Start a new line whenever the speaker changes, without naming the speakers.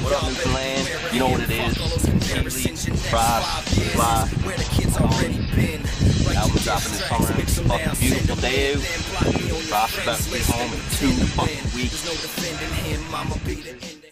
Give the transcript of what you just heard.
What up, Newfoundland? You know what it is. Healey, Fly. Album dropping this summer. Fucking beautiful day out. Prospect to be home in 2 fucking weeks.